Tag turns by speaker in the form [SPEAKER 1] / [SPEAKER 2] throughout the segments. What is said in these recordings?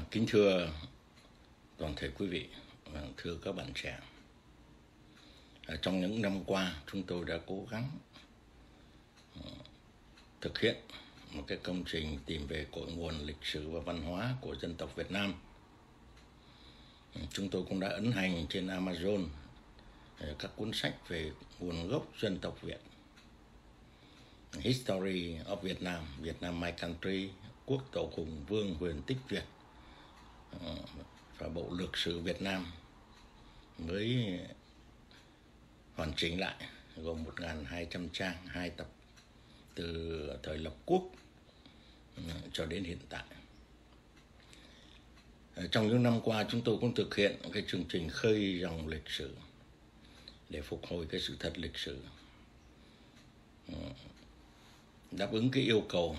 [SPEAKER 1] Kính thưa toàn thể quý vị, thưa các bạn trẻ. Trong những năm qua, chúng tôi đã cố gắng thực hiện một cái công trình tìm về cội nguồn lịch sử và văn hóa của dân tộc Việt Nam. Chúng tôi cũng đã ấn hành trên Amazon các cuốn sách về nguồn gốc dân tộc Việt, History of Vietnam, Vietnam My Country, Quốc tổ hùng vương huyền tích Việt và bộ lược sử Việt Nam mới hoàn chỉnh lại, gồm 1.200 trang, 2 tập từ thời lập quốc cho đến hiện tại. Trong những năm qua, chúng tôi cũng thực hiện cái chương trình khơi dòng lịch sử để phục hồi cái sự thật lịch sử, đáp ứng cái yêu cầu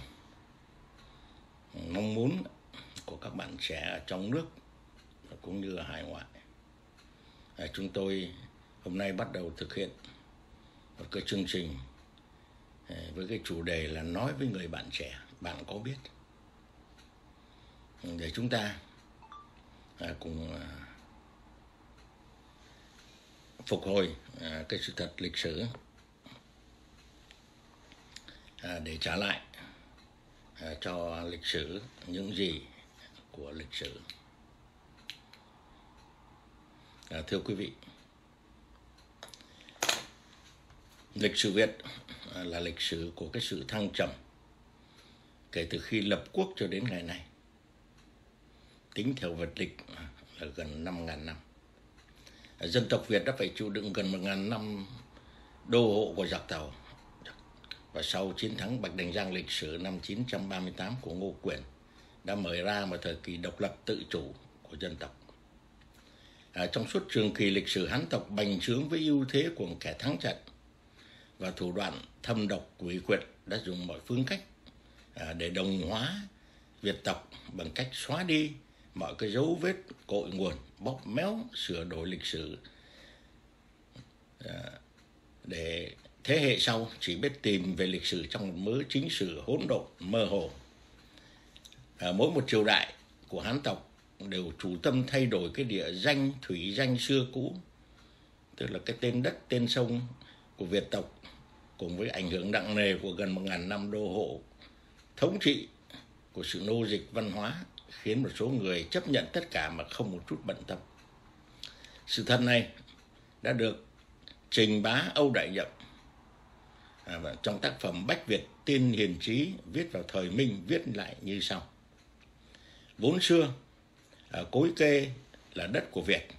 [SPEAKER 1] mong muốn của các bạn trẻ ở trong nước cũng như ở hải ngoại. Chúng tôi hôm nay bắt đầu thực hiện một cái chương trình với cái chủ đề là nói với người bạn trẻ, bạn có biết, để chúng ta cùng phục hồi cái sự thật lịch sử, để trả lại cho lịch sử những gì của lịch sử. Thưa quý vị, lịch sử Việt là lịch sử của cái sự thăng trầm kể từ khi lập quốc cho đến ngày nay. Tính theo vật lịch là gần 5.000 năm. Dân tộc Việt đã phải chịu đựng gần 1.000 năm đô hộ của giặc Tàu. Và sau chiến thắng Bạch Đằng Giang lịch sử năm 938 của Ngô Quyền đã mở ra một thời kỳ độc lập tự chủ của dân tộc. Trong suốt trường kỳ lịch sử Hán tộc bành trướng với ưu thế của kẻ thắng trận và thủ đoạn thâm độc quỷ quyệt đã dùng mọi phương cách để đồng hóa Việt tộc bằng cách xóa đi mọi cái dấu vết cội nguồn, bóp méo, sửa đổi lịch sử để thế hệ sau chỉ biết tìm về lịch sử trong một mớ chính sử hỗn độn mơ hồ. Mỗi một triều đại của Hán tộc đều chủ tâm thay đổi cái địa danh, thủy danh xưa cũ, tức là cái tên đất, tên sông của Việt tộc, cùng với ảnh hưởng nặng nề của gần 1.000 năm đô hộ thống trị của sự nô dịch văn hóa, khiến một số người chấp nhận tất cả mà không một chút bận tâm. Sự thật này đã được trình bá Âu Đại Nhậm trong tác phẩm Bách Việt Tiên Hiền Trí viết vào thời Minh, viết lại như sau: vốn xưa Cối Kê là đất của Việt.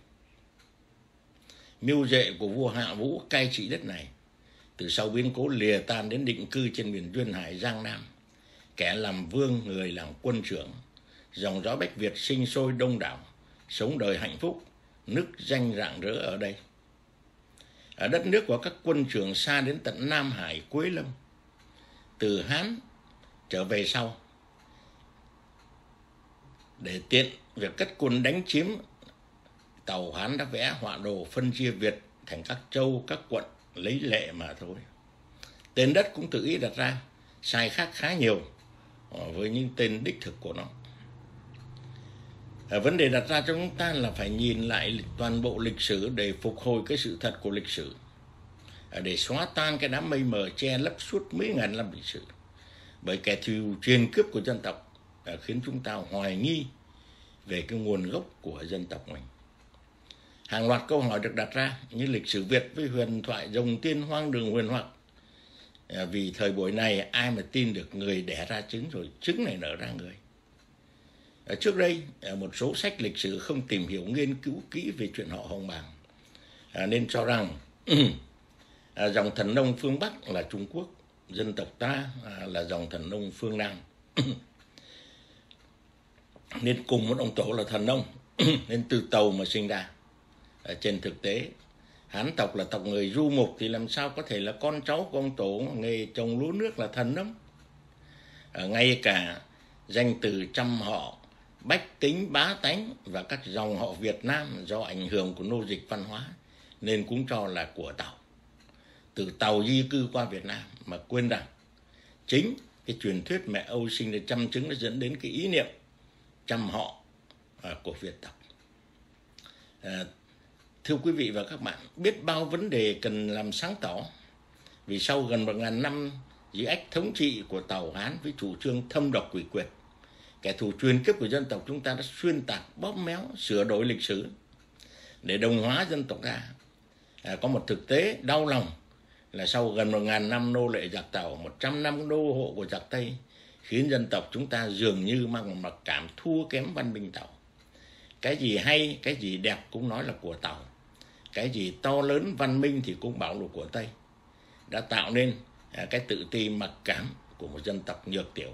[SPEAKER 1] Mưu duệ của vua Hạ Vũ cai trị đất này, từ sau biến cố lìa tan đến định cư trên miền Duyên Hải Giang Nam. Kẻ làm vương, người làm quân trưởng, dòng dõi Bách Việt sinh sôi đông đảo, sống đời hạnh phúc, nức danh rạng rỡ ở đây. Ở đất nước của các quân trưởng xa đến tận Nam Hải, Quế Lâm, từ Hán trở về sau, để tiện việc cất quân đánh chiếm, tàu Hán đã vẽ họa đồ phân chia Việt thành các châu, các quận lấy lệ mà thôi. Tên đất cũng tự ý đặt ra, sai khác khá nhiều với những tên đích thực của nó. Vấn đề đặt ra cho chúng ta là phải nhìn lại toàn bộ lịch sử để phục hồi cái sự thật của lịch sử, để xóa tan cái đám mây mờ che lấp suốt mấy ngàn năm lịch sử bởi kẻ thù truyền cướp của dân tộc, khiến chúng ta hoài nghi về cái nguồn gốc của dân tộc mình. Hàng loạt câu hỏi được đặt ra như lịch sử Việt với huyền thoại rồng tiên hoang đường huyền hoặc. Vì thời buổi này ai mà tin được người đẻ ra trứng rồi trứng này nở ra người. Trước đây một số sách lịch sử không tìm hiểu nghiên cứu kỹ về chuyện họ Hồng Bàng, nên cho rằng dòng thần nông phương Bắc là Trung Quốc, dân tộc ta là dòng thần nông phương Nam. Nên cùng một ông tổ là thần nông, nên từ Tàu mà sinh ra. Trên thực tế, Hán tộc là tộc người du mục thì làm sao có thể là con cháu của ông tổ nghề trồng lúa nước là thần nông. Ngay cả danh từ trăm họ, bách tính, bá tánh và các dòng họ Việt Nam do ảnh hưởng của nô dịch văn hóa nên cũng cho là của Tàu. Từ Tàu di cư qua Việt Nam mà quên rằng chính cái truyền thuyết mẹ Âu sinh ra trăm trứng đã dẫn đến cái ý niệm trăm họ của Việt tộc. Thưa quý vị và các bạn, biết bao vấn đề cần làm sáng tỏ, vì sau gần 1000 năm dưới ách thống trị của Tàu Hán với chủ trương thâm độc quỷ quyệt, kẻ thù truyền kiếp của dân tộc chúng ta đã xuyên tạc, bóp méo, sửa đổi lịch sử để đồng hóa dân tộc ta. Có một thực tế đau lòng là sau gần 1000 năm nô lệ giặc Tàu, 100 năm đô hộ của giặc Tây, khiến dân tộc chúng ta dường như mang một mặc cảm thua kém văn minh Tàu. Cái gì hay, cái gì đẹp cũng nói là của Tàu, cái gì to lớn văn minh thì cũng bảo là của Tây, đã tạo nên cái tự ti mặc cảm của một dân tộc nhược tiểu.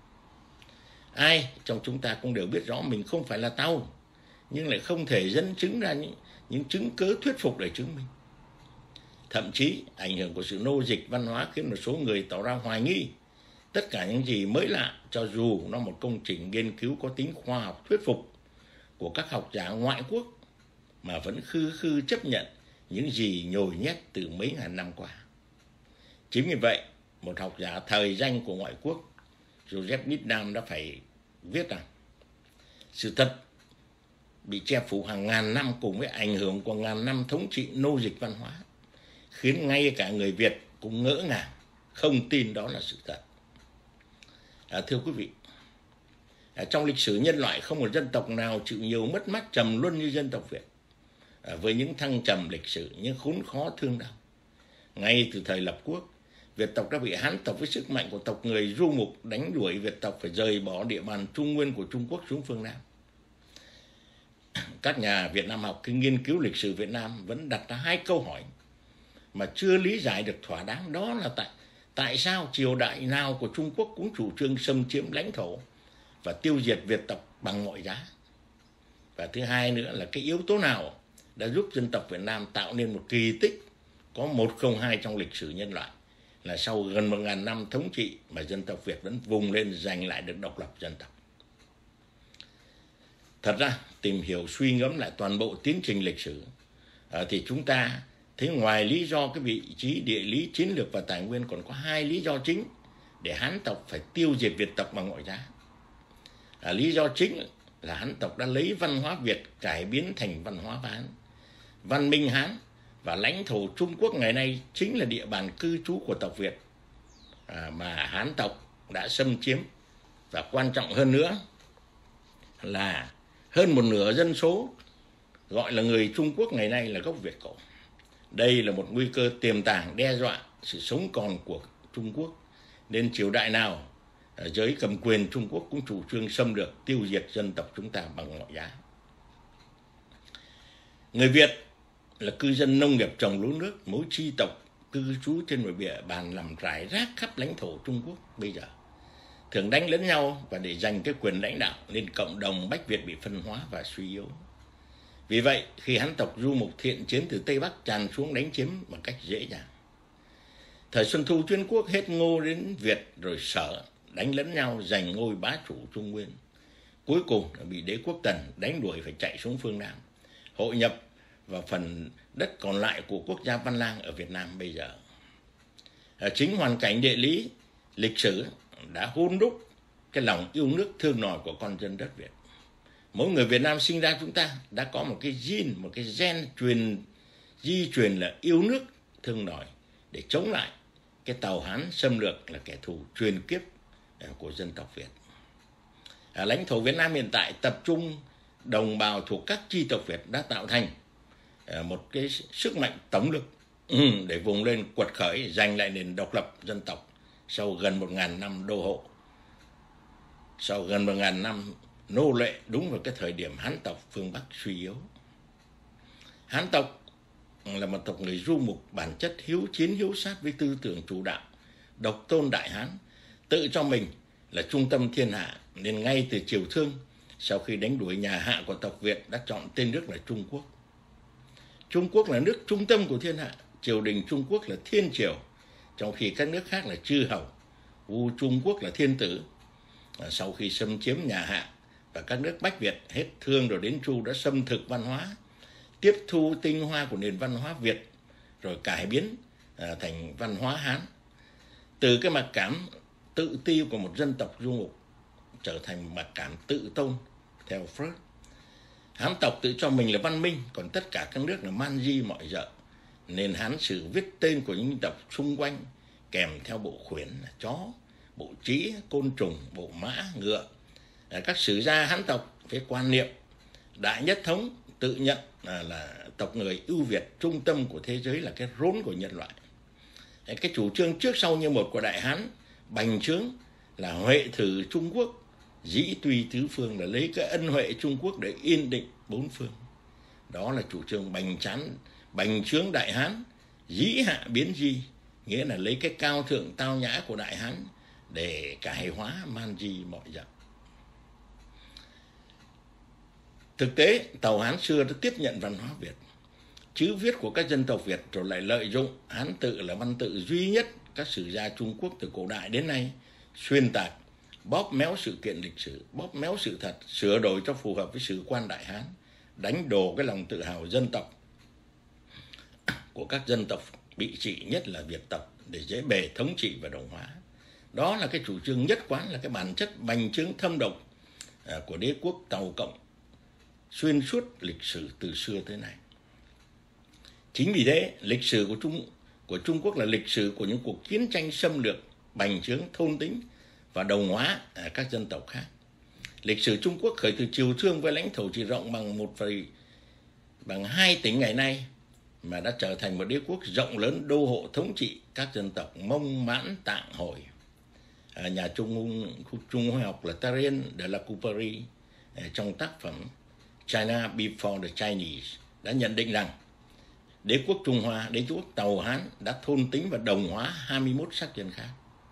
[SPEAKER 1] Ai trong chúng ta cũng đều biết rõ mình không phải là Tàu, nhưng lại không thể dẫn chứng ra những chứng cớ thuyết phục để chứng minh. Thậm chí ảnh hưởng của sự nô dịch văn hóa khiến một số người tỏ ra hoài nghi tất cả những gì mới lạ, cho dù nó một công trình nghiên cứu có tính khoa học thuyết phục của các học giả ngoại quốc, mà vẫn khư chấp nhận những gì nhồi nhét từ mấy ngàn năm qua. Chính vì vậy, một học giả thời danh của ngoại quốc, Joseph Needham, đã phải viết rằng sự thật bị che phủ hàng ngàn năm cùng với ảnh hưởng của ngàn năm thống trị nô dịch văn hóa, khiến ngay cả người Việt cũng ngỡ ngàng, không tin đó là sự thật. Thưa quý vị, trong lịch sử nhân loại không một dân tộc nào chịu nhiều mất mát trầm luân như dân tộc Việt. Với những thăng trầm lịch sử, những khốn khó thương đau, ngay từ thời lập quốc, Việt tộc đã bị Hán tộc với sức mạnh của tộc người du mục đánh đuổi Việt tộc phải rời bỏ địa bàn Trung Nguyên của Trung Quốc xuống phương Nam. Các nhà Việt Nam học khi nghiên cứu lịch sử Việt Nam vẫn đặt ra hai câu hỏi mà chưa lý giải được thỏa đáng, đó là tại sao triều đại nào của Trung Quốc cũng chủ trương xâm chiếm lãnh thổ và tiêu diệt Việt tộc bằng mọi giá. Và thứ hai nữa là cái yếu tố nào đã giúp dân tộc Việt Nam tạo nên một kỳ tích có 102 trong lịch sử nhân loại, là sau gần 1000 năm thống trị mà dân tộc Việt vẫn vùng lên giành lại được độc lập dân tộc. Thật ra, tìm hiểu suy ngẫm lại toàn bộ tiến trình lịch sử thì chúng ta thấy ngoài lý do cái vị trí địa lý, chiến lược và tài nguyên, còn có hai lý do chính để Hán tộc phải tiêu diệt Việt tộc bằng mọi giá. Lý do chính là Hán tộc đã lấy văn hóa Việt cải biến thành văn hóa Hán. Văn minh Hán và lãnh thổ Trung Quốc ngày nay chính là địa bàn cư trú của tộc Việt mà Hán tộc đã xâm chiếm. Và quan trọng hơn nữa là hơn một nửa dân số gọi là người Trung Quốc ngày nay là gốc Việt cổ. Đây là một nguy cơ tiềm tàng đe dọa sự sống còn của Trung Quốc, nên triều đại nào giới cầm quyền Trung Quốc cũng chủ trương xâm lược tiêu diệt dân tộc chúng ta bằng mọi giá. Người Việt là cư dân nông nghiệp trồng lúa nước, mỗi chi tộc cư trú trên một địa bàn nằm rải rác khắp lãnh thổ Trung Quốc bây giờ, thường đánh lẫn nhau và để giành cái quyền lãnh đạo, nên cộng đồng Bách Việt bị phân hóa và suy yếu. Vì vậy, khi Hán tộc du mục thiện chiến từ Tây Bắc tràn xuống đánh chiếm bằng cách dễ dàng. Thời Xuân Thu Chiến Quốc hết Ngô đến Việt rồi Sở đánh lẫn nhau giành ngôi bá chủ Trung Nguyên. Cuối cùng bị đế quốc Tần đánh đuổi phải chạy xuống phương Nam, hội nhập vào phần đất còn lại của quốc gia Văn Lang ở Việt Nam bây giờ. Chính hoàn cảnh địa lý, lịch sử đã hun đúc cái lòng yêu nước thương nòi của con dân đất Việt. Mỗi người Việt Nam sinh ra chúng ta đã có một cái gene, một cái gen di truyền là yêu nước thương nòi để chống lại cái Tàu Hán xâm lược là kẻ thù truyền kiếp của dân tộc Việt. Lãnh thổ Việt Nam hiện tại tập trung đồng bào thuộc các chi tộc Việt đã tạo thành một cái sức mạnh tổng lực để vùng lên quật khởi giành lại nền độc lập dân tộc sau gần 1000 năm đô hộ, sau gần 1000 năm nô lệ, đúng vào cái thời điểm Hán tộc phương Bắc suy yếu. Hán tộc là một tộc người du mục bản chất hiếu chiến hiếu sát với tư tưởng chủ đạo, độc tôn Đại Hán, tự cho mình là trung tâm thiên hạ, nên ngay từ Triều Thương, sau khi đánh đuổi nhà Hạ của tộc Việt, đã chọn tên nước là Trung Quốc. Trung Quốc là nước trung tâm của thiên hạ, triều đình Trung Quốc là thiên triều, trong khi các nước khác là chư hầu. Vua Trung Quốc là thiên tử. Sau khi xâm chiếm nhà Hạ và các nước Bách Việt, hết Thương rồi đến Chu đã xâm thực văn hóa, tiếp thu tinh hoa của nền văn hóa Việt, rồi cải biến thành văn hóa Hán. Từ cái mặc cảm tự ti của một dân tộc du mục trở thành mặc cảm tự tôn theo Freud, Hán tộc tự cho mình là văn minh, còn tất cả các nước là man di mọi dợ. Nên Hán sử viết tên của những dân tộc xung quanh kèm theo bộ khuyển là chó, bộ trĩ, côn trùng, bộ mã, ngựa. Các sử gia Hán tộc phải quan niệm Đại Nhất Thống, tự nhận là tộc người ưu việt, trung tâm của thế giới, là cái rốn của nhân loại. Cái chủ trương trước sau như một của Đại Hán bành trướng là huệ thử Trung Quốc, dĩ tùy tứ phương, là lấy cái ân huệ Trung Quốc để yên định bốn phương. Đó là chủ trương bành trướng Đại Hán, dĩ hạ biến di, nghĩa là lấy cái cao thượng tao nhã của Đại Hán để cải hóa man di mọi dặm. Thực tế, tàu Hán xưa đã tiếp nhận văn hóa Việt, chữ viết của các dân tộc Việt, rồi lại lợi dụng Hán tự là văn tự duy nhất các sử gia Trung Quốc từ cổ đại đến nay, xuyên tạc, bóp méo sự kiện lịch sử, bóp méo sự thật, sửa đổi cho phù hợp với sử quan Đại Hán, đánh đổ cái lòng tự hào dân tộc của các dân tộc bị trị, nhất là Việt tộc, để dễ bề thống trị và đồng hóa. Đó là cái chủ trương nhất quán, là cái bản chất bành trướng thâm độc của đế quốc Tàu Cộng xuyên suốt lịch sử từ xưa tới nay. Chính vì thế, lịch sử của Trung Quốc là lịch sử của những cuộc chiến tranh xâm lược, bành trướng, thôn tính và đồng hóa các dân tộc khác. Lịch sử Trung Quốc khởi từ triều Thương với lãnh thổ chỉ rộng bằng 2 tỉnh ngày nay, mà đã trở thành một đế quốc rộng lớn đô hộ thống trị các dân tộc Mông, Mãn, Tạng, Hồi. Nhà Trung Hoa học là Tarien de la Couperie trong tác phẩm China Before the Chinese đã nhận định rằng đế quốc Trung Hoa, đế quốc Tàu Hán đã thôn tính và đồng hóa 21 sắc dân khác.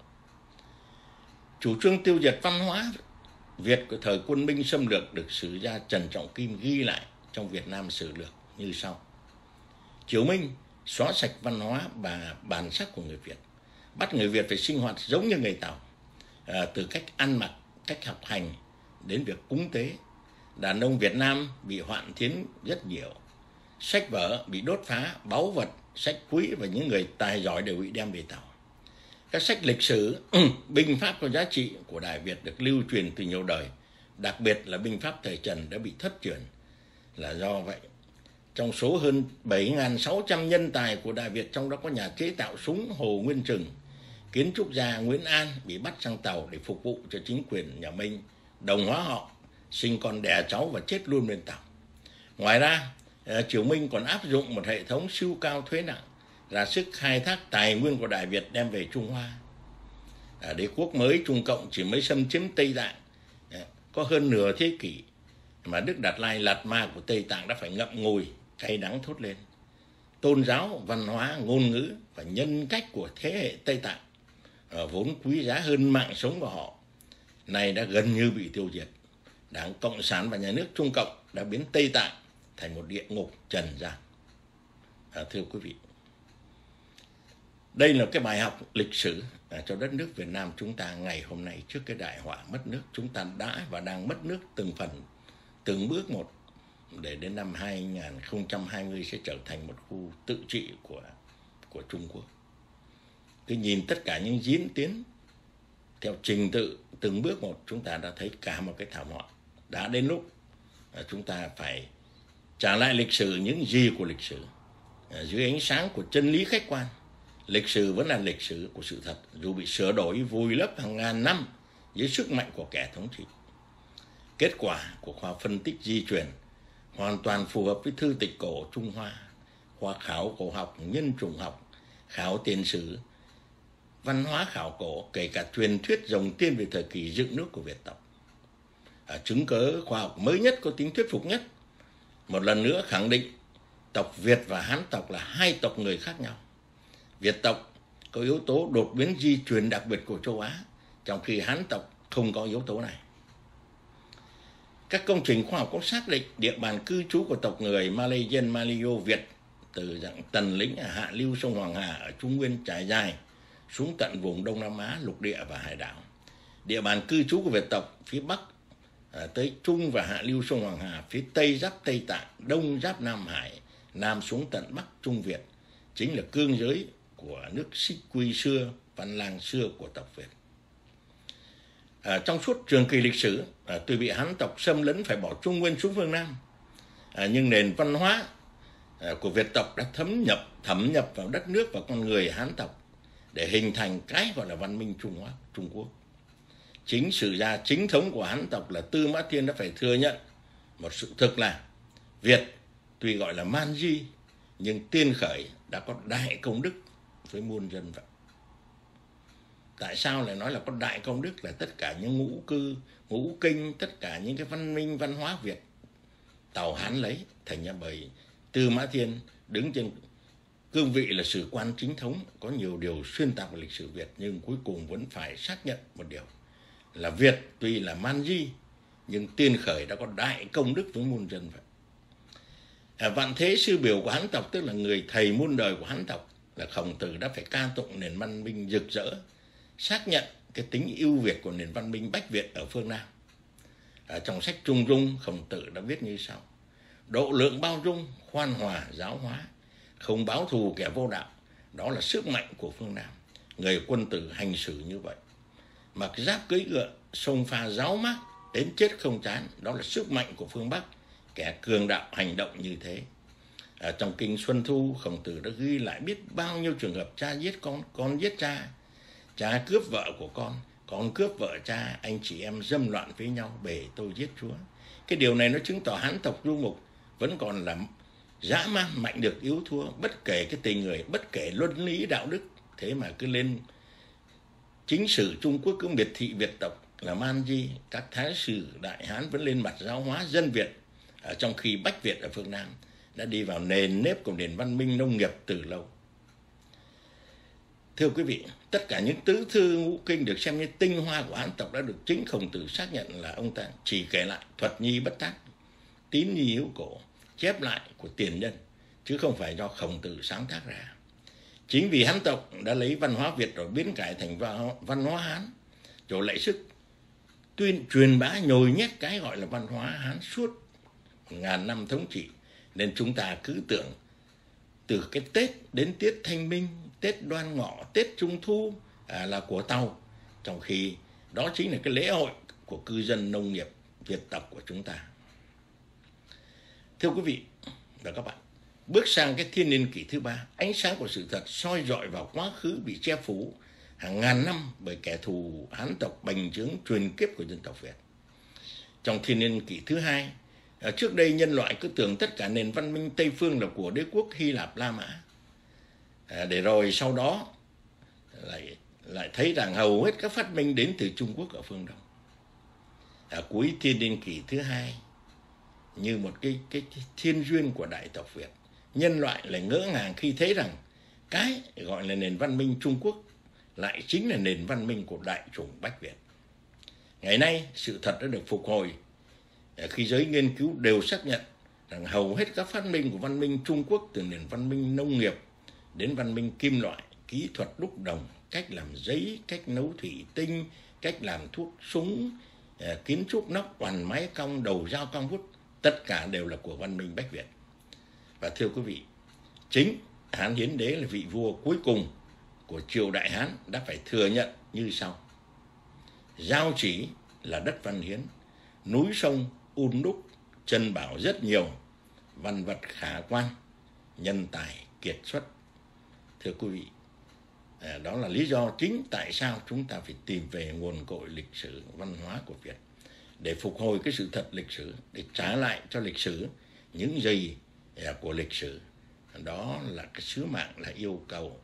[SPEAKER 1] Chủ trương tiêu diệt văn hóa Việt của thời quân Minh xâm lược được sử gia Trần Trọng Kim ghi lại trong Việt Nam Sử Lược như sau: Triều Minh xóa sạch văn hóa và bản sắc của người Việt, bắt người Việt phải sinh hoạt giống như người Tàu, từ cách ăn mặc, cách học hành đến việc cúng tế. Đàn ông Việt Nam bị hoạn thiến rất nhiều, sách vở bị đốt phá, báu vật, sách quý và những người tài giỏi đều bị đem về Tàu. Các sách lịch sử, binh pháp có giá trị của Đại Việt được lưu truyền từ nhiều đời, đặc biệt là binh pháp thời Trần đã bị thất truyền. Là do vậy, trong số hơn 7.600 nhân tài của Đại Việt, trong đó có nhà chế tạo súng Hồ Nguyên Trừng, kiến trúc gia Nguyễn An bị bắt sang Tàu để phục vụ cho chính quyền nhà Minh, đồng hóa họ, sinh con đẻ cháu và chết luôn bên Tàu. Ngoài ra, Triều Minh còn áp dụng một hệ thống sưu cao thuế nặng, ra sức khai thác tài nguyên của Đại Việt đem về Trung Hoa. Đế quốc mới Trung Cộng chỉ mới xâm chiếm Tây Tạng có hơn nửa thế kỷ, mà Đức Đạt Lai Lạt Ma của Tây Tạng đã phải ngậm ngùi, cay đắng thốt lên. Tôn giáo, văn hóa, ngôn ngữ và nhân cách của thế hệ Tây Tạng vốn quý giá hơn mạng sống của họ, này đã gần như bị tiêu diệt. Đảng Cộng sản và nhà nước Trung Cộng đã biến Tây Tạng thành một địa ngục trần gian. Thưa quý vị, đây là cái bài học lịch sử cho đất nước Việt Nam chúng ta ngày hôm nay. Trước cái đại họa mất nước, chúng ta đã và đang mất nước từng phần, từng bước một, để đến năm 2020 sẽ trở thành một khu tự trị của Trung Quốc. Cứ nhìn tất cả những diễn tiến theo trình tự từng bước một, chúng ta đã thấy cả một cái thảm họa. Đã đến lúc chúng ta phải trả lại lịch sử những gì của lịch sử, dưới ánh sáng của chân lý khách quan. Lịch sử vẫn là lịch sử của sự thật, dù bị sửa đổi, vùi lấp hàng ngàn năm dưới sức mạnh của kẻ thống trị. Kết quả của khoa phân tích di truyền hoàn toàn phù hợp với thư tịch cổ Trung Hoa, khoa khảo cổ học, nhân chủng học, khảo tiền sử, văn hóa khảo cổ, kể cả truyền thuyết dòng tiên về thời kỳ dựng nước của Việt tộc. Chứng cớ khoa học mới nhất có tính thuyết phục nhất, một lần nữa khẳng định tộc Việt và Hán tộc là hai tộc người khác nhau. Việt tộc có yếu tố đột biến di truyền đặc biệt của châu Á, trong khi Hán tộc không có yếu tố này. Các công trình khoa học cũng xác định địa bàn cư trú của tộc người Malayan Malayo Việt từ dạng tần lĩnh ở hạ lưu sông Hoàng Hà ở Trung Nguyên trải dài xuống tận vùng Đông Nam Á, lục địa và hải đảo. Địa bàn cư trú của Việt tộc phía Bắc tới Trung và hạ lưu sông Hoàng Hà, phía Tây giáp Tây Tạng, Đông giáp Nam Hải, Nam xuống tận Bắc Trung Việt, chính là cương giới của nước Xích Quy xưa, Văn Lang xưa của tộc Việt. Trong suốt trường kỳ lịch sử, tuy bị Hán tộc xâm lấn phải bỏ Trung Nguyên xuống phương Nam, nhưng nền văn hóa của Việt tộc đã thấm nhập vào đất nước và con người Hán tộc để hình thành cái gọi là văn minh Trung Quốc. Chính sử gia chính thống của Hán tộc là Tư Mã Thiên đã phải thừa nhận một sự thực là Việt tuy gọi là man di nhưng tiên khởi đã có đại công đức với muôn dân vậy. Tại sao lại nói là có đại công đức? Là tất cả những ngũ cư, ngũ kinh, tất cả những cái văn minh văn hóa Việt Tàu Hán lấy, thành ra bởi Tư Mã Thiên đứng trên cương vị là sử quan chính thống, có nhiều điều xuyên tạc về lịch sử Việt, nhưng cuối cùng vẫn phải xác nhận một điều là Việt tuy là man di nhưng tiên khởi đã có đại công đức với muôn dân vậy. Vạn thế sư biểu của Hán tộc, tức là người thầy muôn đời của Hán tộc, là Khổng Tử đã phải ca tụng nền văn minh rực rỡ, xác nhận cái tính ưu việt của nền văn minh Bách Việt ở phương Nam. Trong sách Trung Dung, Khổng Tử đã viết như sau: độ lượng bao dung, khoan hòa, giáo hóa, không báo thù kẻ vô đạo, đó là sức mạnh của phương Nam. Người quân tử hành xử như vậy. Mặc giáp cưỡi ngựa, xông pha giáo mát, đến chết không chán, đó là sức mạnh của phương Bắc. Kẻ cường đạo hành động như thế. Trong kinh Xuân Thu, Khổng Tử đã ghi lại biết bao nhiêu trường hợp cha giết con giết cha, cha cướp vợ của con cướp vợ cha, anh chị em dâm loạn với nhau, bề tôi giết chúa. Cái điều này nó chứng tỏ Hán tộc du mục vẫn còn là dã man, mạnh được yếu thua, bất kể cái tình người, bất kể luân lý đạo đức. Thế mà cứ lên chính sử Trung Quốc cứ miệt thị Việt tộc là man di, các thái sử Đại Hán vẫn lên mặt giáo hóa dân Việt, trong khi Bách Việt ở phương Nam đã đi vào nền nếp của nền văn minh nông nghiệp từ lâu. Thưa quý vị, tất cả những tứ thư ngũ kinh được xem như tinh hoa của Hán tộc đã được chính Khổng Tử xác nhận là ông ta chỉ kể lại thuật nhi bất tác, tín nhi hiếu cổ, chép lại của tiền nhân, chứ không phải do Khổng Tử sáng tác ra. Chính vì Hán tộc đã lấy văn hóa Việt rồi biến cải thành văn hóa Hán, rồi lại sức truyền bá nhồi nhét cái gọi là văn hóa Hán suốt 1000 năm thống trị, nên chúng ta cứ tưởng từ cái Tết đến Tiết Thanh Minh, Tết Đoan Ngọ, Tết Trung Thu là của Tàu, trong khi đó chính là cái lễ hội của cư dân nông nghiệp Việt tộc của chúng ta. Thưa quý vị và các bạn, bước sang cái thiên niên kỷ thứ 3, ánh sáng của sự thật soi rọi vào quá khứ bị che phủ hàng ngàn năm bởi kẻ thù Hán tộc bành trướng truyền kiếp của dân tộc Việt. Trong thiên niên kỷ thứ 2, trước đây nhân loại cứ tưởng tất cả nền văn minh Tây phương là của đế quốc Hy Lạp La Mã, để rồi sau đó lại thấy rằng hầu hết các phát minh đến từ Trung Quốc ở phương Đông. Cuối thiên niên kỷ thứ 2, như một cái thiên duyên của đại tộc Việt, nhân loại lại ngỡ ngàng khi thấy rằng cái gọi là nền văn minh Trung Quốc lại chính là nền văn minh của đại chủng Bách Việt. Ngày nay, sự thật đã được phục hồi khi giới nghiên cứu đều xác nhận rằng hầu hết các phát minh của văn minh Trung Quốc, từ nền văn minh nông nghiệp đến văn minh kim loại, kỹ thuật đúc đồng, cách làm giấy, cách nấu thủy tinh, cách làm thuốc súng, kiến trúc nóc toàn máy cong, đầu dao cong vút, tất cả đều là của văn minh Bách Việt. Và thưa quý vị, chính Hán Hiến Đế là vị vua cuối cùng của triều Đại Hán đã phải thừa nhận như sau: Giao Chỉ là đất văn hiến, núi sông un đúc, chân bảo rất nhiều, văn vật khả quan, nhân tài kiệt xuất. Thưa quý vị, đó là lý do chính tại sao chúng ta phải tìm về nguồn cội lịch sử văn hóa của Việt, để phục hồi cái sự thật lịch sử, để trả lại cho lịch sử những gì của lịch sử. Đó là cái sứ mạng, là yêu cầu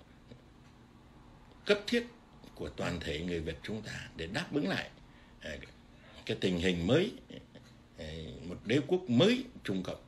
[SPEAKER 1] cấp thiết của toàn thể người Việt chúng ta để đáp ứng lại cái tình hình mới, một đế quốc mới Trung Cộng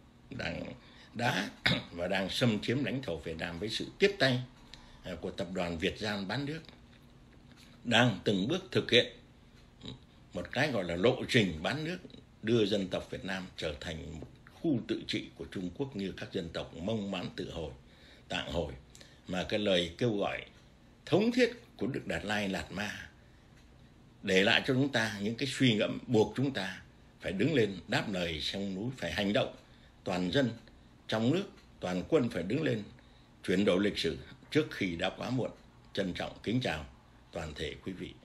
[SPEAKER 1] đang xâm chiếm lãnh thổ Việt Nam với sự tiếp tay của tập đoàn Việt Gian bán nước, đang từng bước thực hiện một cái gọi là lộ trình bán nước, đưa dân tộc Việt Nam trở thành một khu tự trị của Trung Quốc như các dân tộc Mông, Mán, Tự Hồi, Tạng Hồi, mà cái lời kêu gọi thống thiết của Đức Đạt Lai Lạt Ma để lại cho chúng ta những cái suy ngẫm buộc chúng ta phải đứng lên đáp lời sông núi, phải hành động. Toàn dân trong nước, toàn quân phải đứng lên chuyển đổi lịch sử trước khi đã quá muộn. Trân trọng kính chào toàn thể quý vị.